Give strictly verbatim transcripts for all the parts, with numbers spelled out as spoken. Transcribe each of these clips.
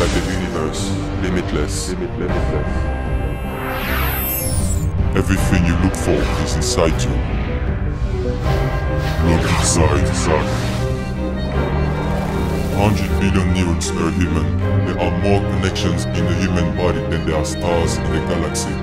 like the universe, limitless. limitless. Everything you look for is inside you. Look inside, inside. one hundred billion neurons per human. There are more connections in the human body than there are stars in the galaxy.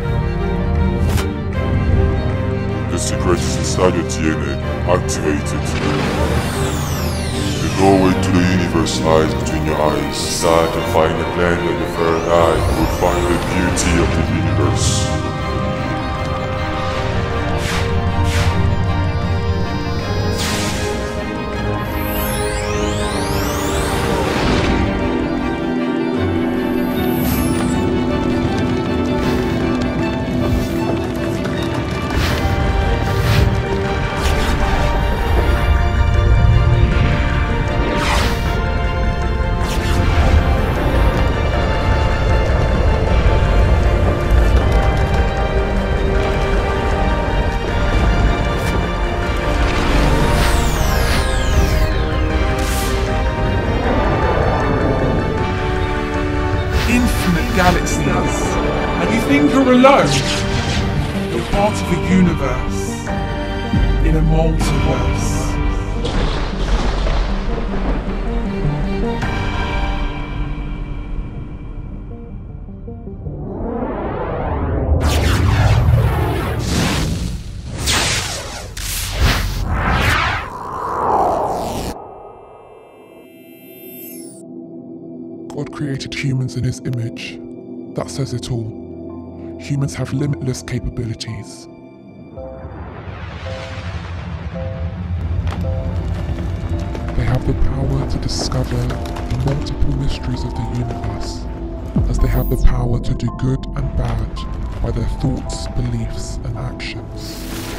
The secret is inside your D N A. Activate it. The doorway to the universe lies between your eyes. Decide to find the plan that your third eye will find the beauty of the universe. Galaxies, and you think you're alone. You're part of a universe, in a multiverse. God created humans in his image. That says it all. Humans have limitless capabilities. They have the power to discover the multiple mysteries of the universe, as they have the power to do good and bad by their thoughts, beliefs, and actions.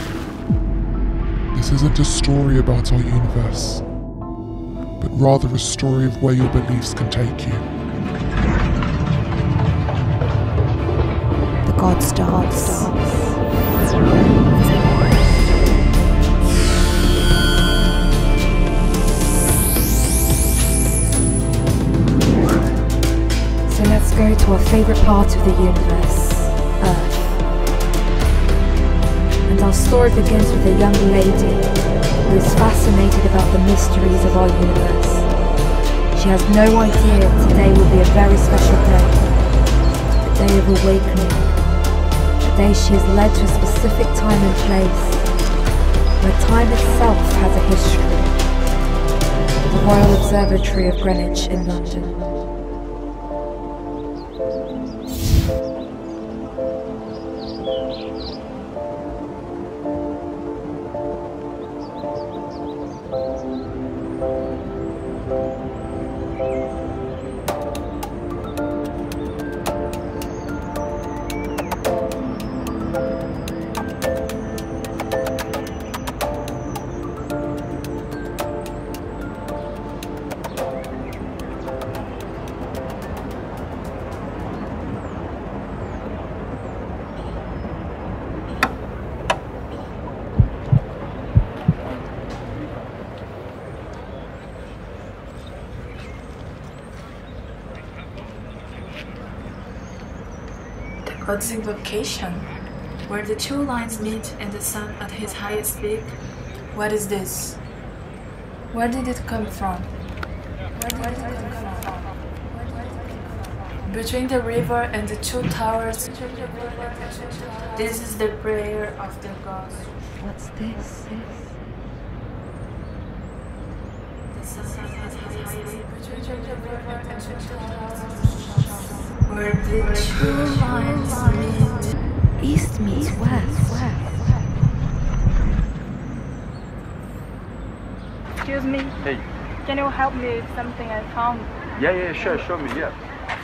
This isn't a story about our universe, but rather a story of where your beliefs can take you. The God starts. So let's go to our favourite part of the universe, Earth. And our story begins with a young lady who is fascinated about the mysteries of our universe. She has no idea today will be a very special day, a day of awakening, a day she is led to a specific time and place, where time itself has a history, the Royal Observatory of Greenwich in London. God's Invocation, where the two lines meet and the sun at his highest peak. What is this? Where did it come from? Where did it come from? Between the river and the two towers, this is the prayer of the gods. What's this? The sun at his highest peak. Between the river and the two towers, where the two lines meet. East meets west. Excuse me. Hey. Can you help me with something I found? Yeah, yeah, sure. Show me. Yeah.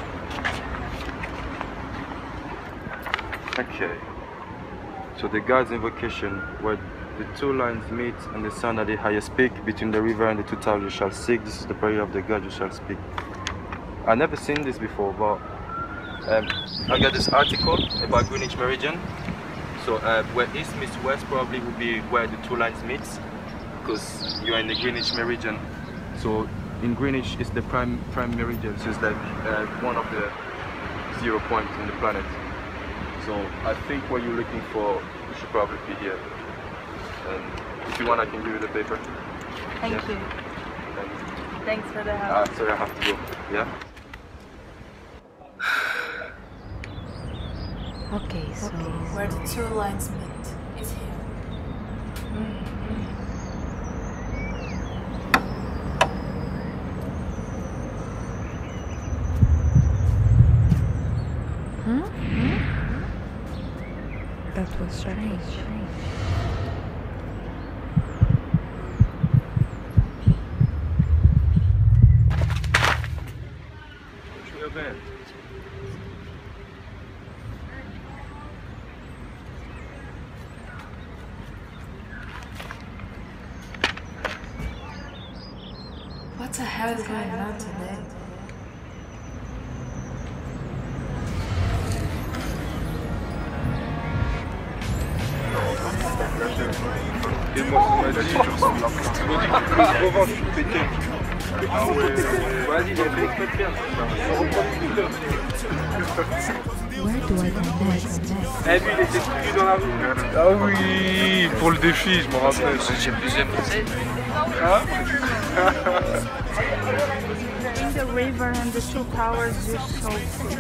Okay. So the God's Invocation, where the two lines meet and the sun at the highest peak, between the river and the two towers you shall seek. This is the prayer of the God you shall speak. I've never seen this before, but Um, I got this article about Greenwich Meridian. So uh, where east meets west probably would be where the two lines meet, because you are in the Greenwich Meridian. So in Greenwich is the prime prime meridian, so it's like uh, one of the zero points in the planet. So I think what you're looking for should probably be here. And if you want, I can give you the paper. Thank yeah. you. Thanks. Thanks for the help. Ah, sorry, I have to go. Yeah. Okay, so Where the two lines meet is here. Huh? Hmm? That was strange. What the hell is going on today? Where do I go next? Eh, lui, il était foutu dans la rue. Ah oui, pour le défi, je me rappelle. J'ai plus émousé. Hein? In the river and the two towers you shall see.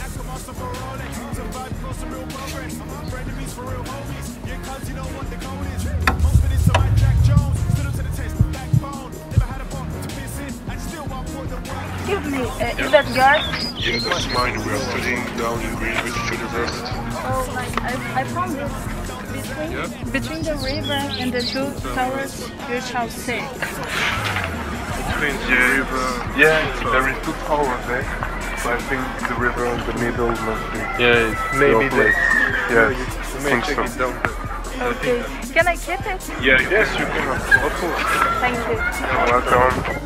Excuse me, uh, is that yours? Yeah, that's mine. We are studying down in Greenwich University. Oh, like, I, I found this. Between, Yeah? between the river and the two towers you shall see. Between the river. Yeah, there is two towers there. So I think the river in the middle must be. Yeah, maybe this. Yeah, You I may think check so. it down there. Okay, can I keep it? Yeah, yes, you can. Of course. Thank you. You're welcome.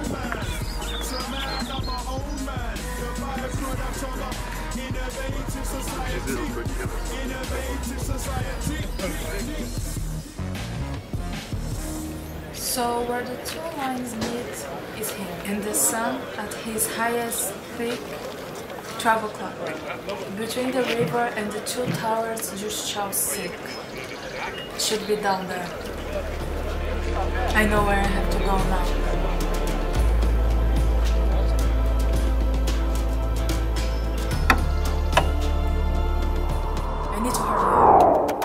So where the two lines meet is here. And the sun at his highest peak, twelve o'clock. Between the river and the two towers you shall seek. Should be down there. I know where I have to go now. I need to hurry up.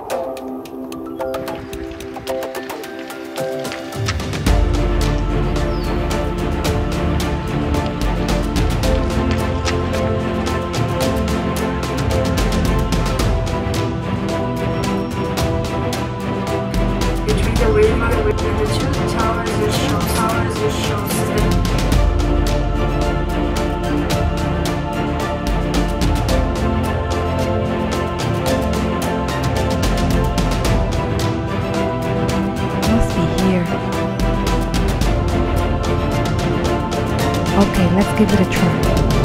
Between the river and the two towers you shall towers you shall see. Must be here. Okay, let's give it a try.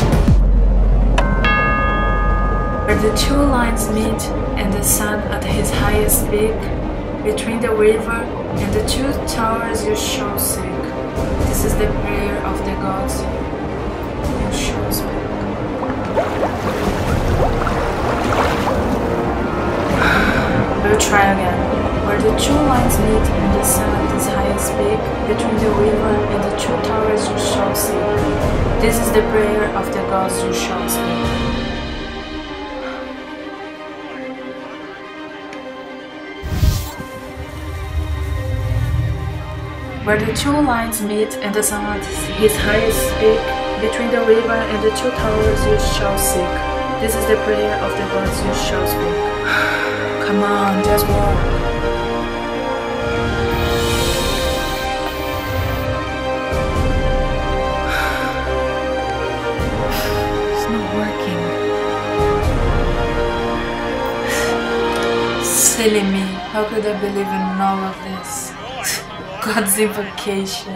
Where the two lines meet and the sun at his highest peak, between the river and the two towers you shall seek. This is the prayer of the gods you shall speak. We'll try again. Where the two lines meet and the sun at his highest peak, between the river and the two towers you shall seek. This is the prayer of the gods you shall speak. Where the two lines meet and the sun at his highest peak, between the river and the two towers you shall seek. This is the prayer of the gods you shall speak. Come on, just walk. It's not working. Silly me, how could I believe in all of this? God's invocation.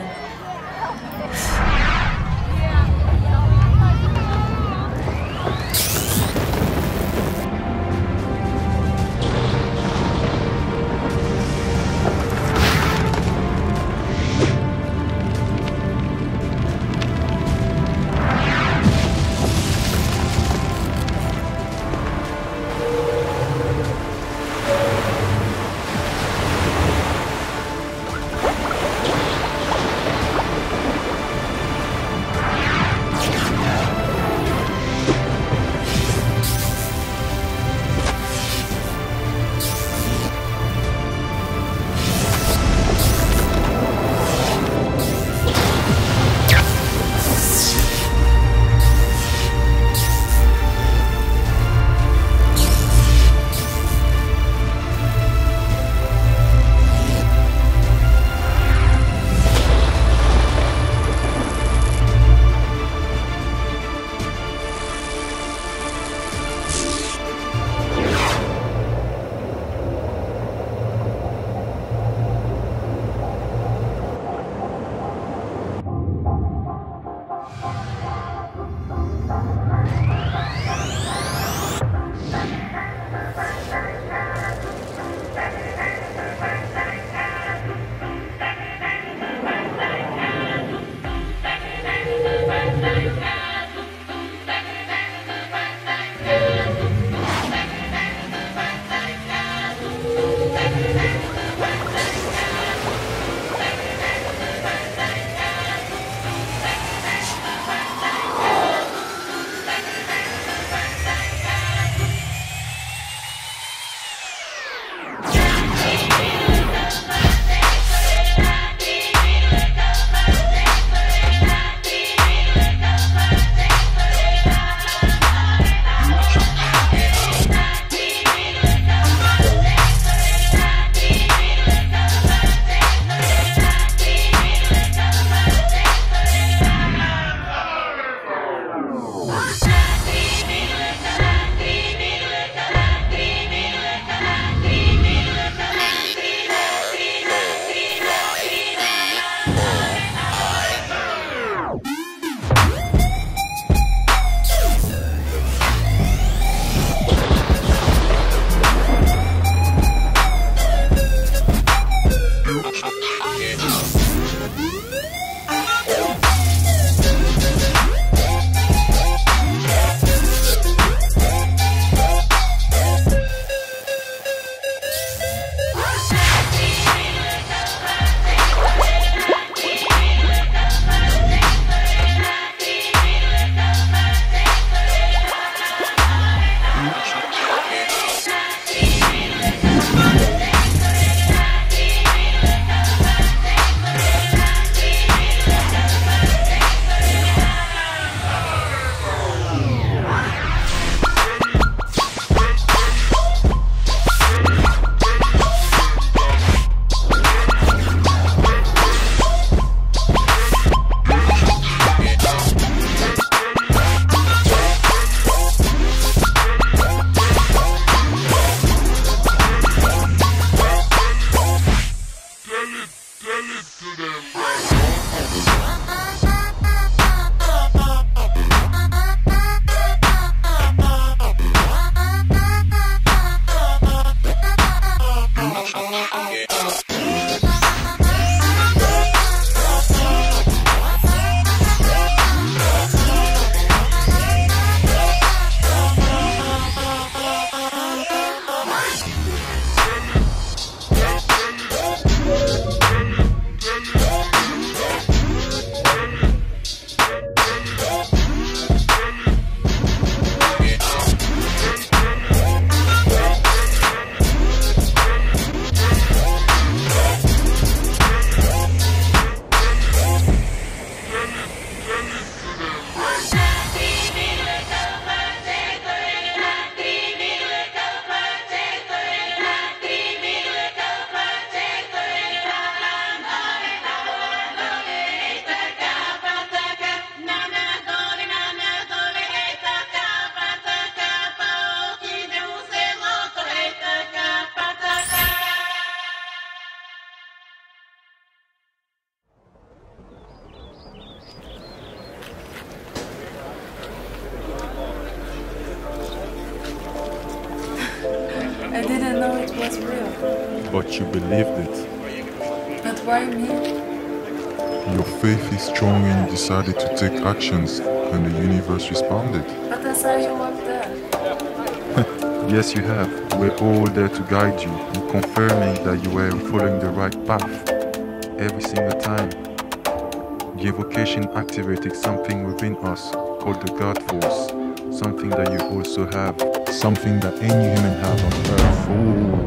I didn't know it was real. But you believed it. But why me? Your faith is strong and you decided to take actions, and the universe responded. But I saw you up there. Yes, you have. We're all there to guide you, and confirming that you were following the right path every single time. The evocation activated something within us called the God Force, something that you also have, something that any human has on Earth. Oh.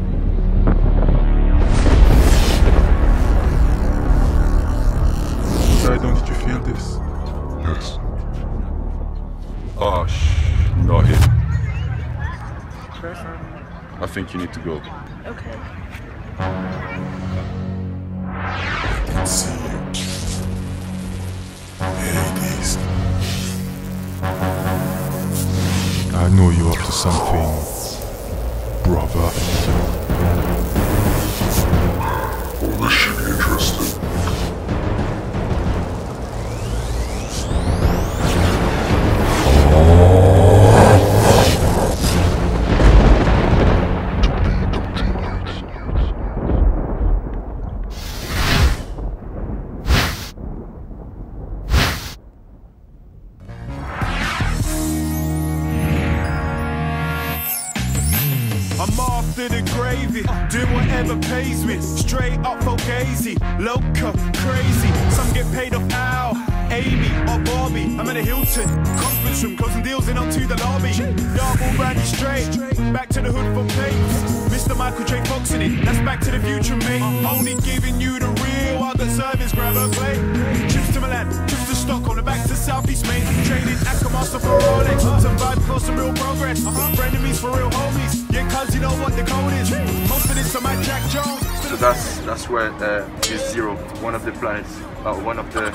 Poseidon, did you feel this? Yes. Oh, shh, not him. I think you need to go. Okay. I can see you. Hades. I know you're up to something, brother. Well, this should be interesting. Doing whatever pays me, straight up for gazy, loca, crazy. Some get paid off Al, Amy, or Barbie. I'm at a Hilton, conference room, closing deals in onto the lobby. Double brandy straight, back to the hood for papes. Mister Michael J. Fox in it, that's back to the future, mate. Only giving you the real, I got service, grab a plate. Trips to Milan, trips to Stockholm, and back to Southeast, mate. Trading Akamaster for Rolex, some vibe for some real progress. Frenemies for real homies, yeah, cuz you know what the code is. Most of this on my Jack Jones. So that's that's where uh, is Zero, one of the planets, uh, one of the.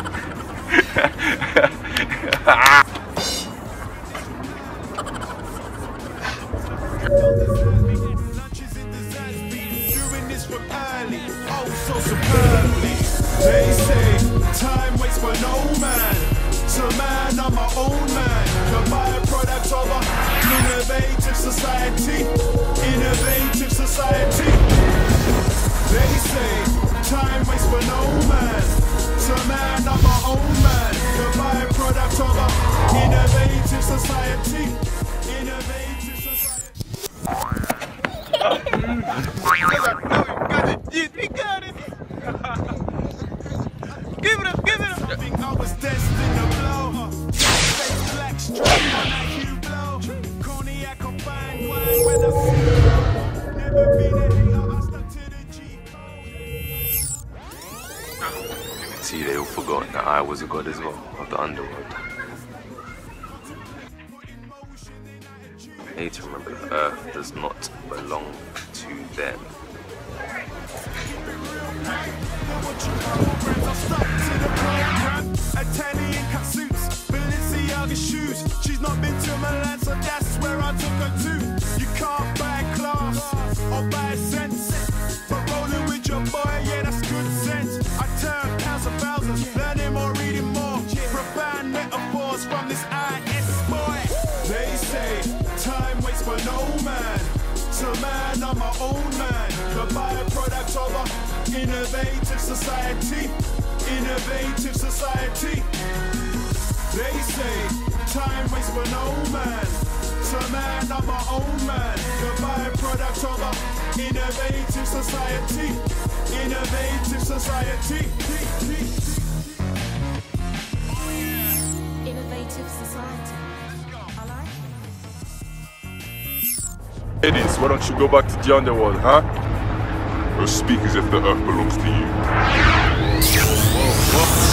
Doing this from early, oh so superbly. They say time waits for no man. So man, I'm my own man. The byproduct of an innovative society. Innovative society. They say time waits for no man. So man, I'm my own man. The byproduct of an innovative society. Innovative society. We got it. Give it up, give it up. I think I was destined to blow. Face black straight on that hue blow. Cognac or fine wine when I see you. Never been a hater, I stuck to the G code. See, they all forgot that I was a god as well, of the underworld. They need to remember that Earth does not belong to them. Italian cut suits, Balenciaga shoes. She's not been to Milan, so that's where I took her to. You can't buy class or buy sense, but rolling with your boy, yeah, that's good sense. I turn pounds of thousands, learning more, reading more. Profound metaphors from this I S boy. They say time waits for no man. So man, I'm my own man. The byproduct of an innovative society. Innovative society. They say time waits for no man. So man, I'm my own man. The byproduct of an innovative society. Innovative society. Innovative society. I like it. Hades, why don't you go back to the underworld, huh? Or speak as if the earth belongs to you. Whoa, whoa.